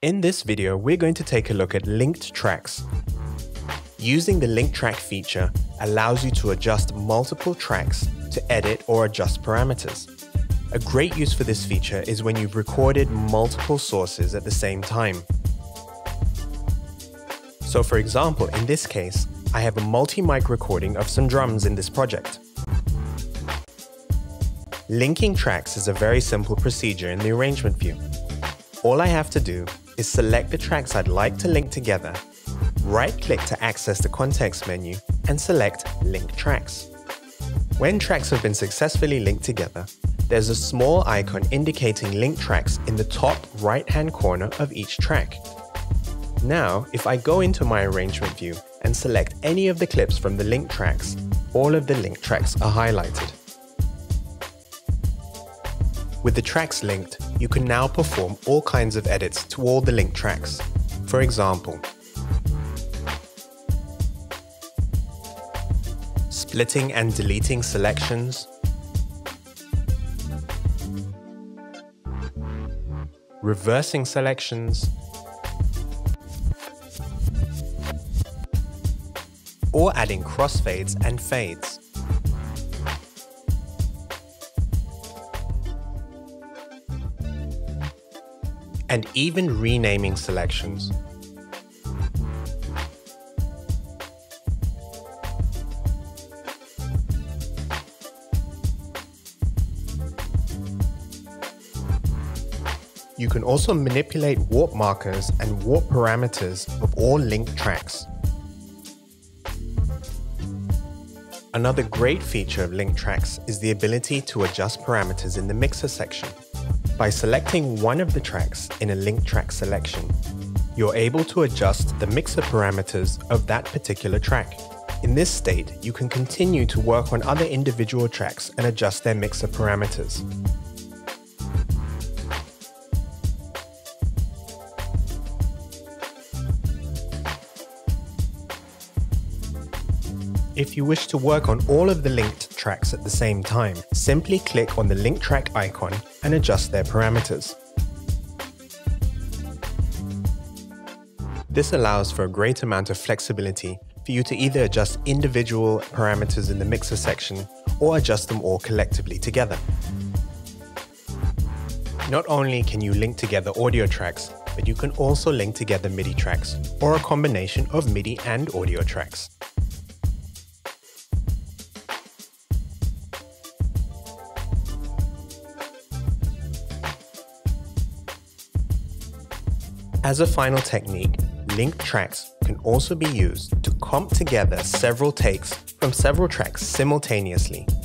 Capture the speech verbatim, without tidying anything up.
In this video, we're going to take a look at linked tracks. Using the link track feature allows you to adjust multiple tracks to edit or adjust parameters. A great use for this feature is when you've recorded multiple sources at the same time. So for example, in this case, I have a multi-mic recording of some drums in this project. Linking tracks is a very simple procedure in the arrangement view. All I have to do is select the tracks I'd like to link together, right-click to access the context menu, and select Link Tracks. When tracks have been successfully linked together, there's a small icon indicating link tracks in the top right-hand corner of each track. Now, if I go into my arrangement view and select any of the clips from the link tracks, all of the link tracks are highlighted. With the tracks linked, you can now perform all kinds of edits to all the link tracks. For example, splitting and deleting selections, reversing selections, or adding crossfades and fades. And even renaming selections. You can also manipulate warp markers and warp parameters of all linked tracks. Another great feature of linked tracks is the ability to adjust parameters in the mixer section. By selecting one of the tracks in a link track selection, you're able to adjust the mixer parameters of that particular track. In this state, you can continue to work on other individual tracks and adjust their mixer parameters. If you wish to work on all of the linked tracks at the same time, simply click on the link track icon and adjust their parameters. This allows for a great amount of flexibility for you to either adjust individual parameters in the mixer section or adjust them all collectively together. Not only can you link together audio tracks, but you can also link together MIDI tracks or a combination of MIDI and audio tracks. As a final technique, linked tracks can also be used to comp together several takes from several tracks simultaneously